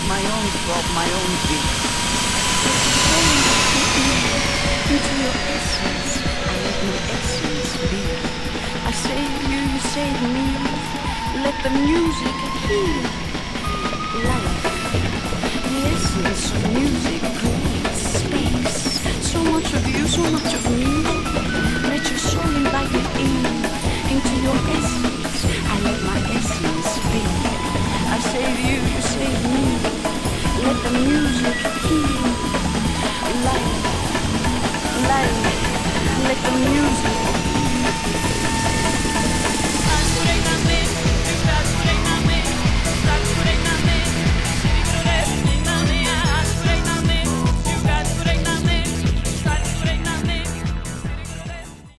my own throb, my own beat. Into your essence, I let my essence be. I save you, you save me. Let the music heal. Life, the essence of music creates space. So much of you, so much of me.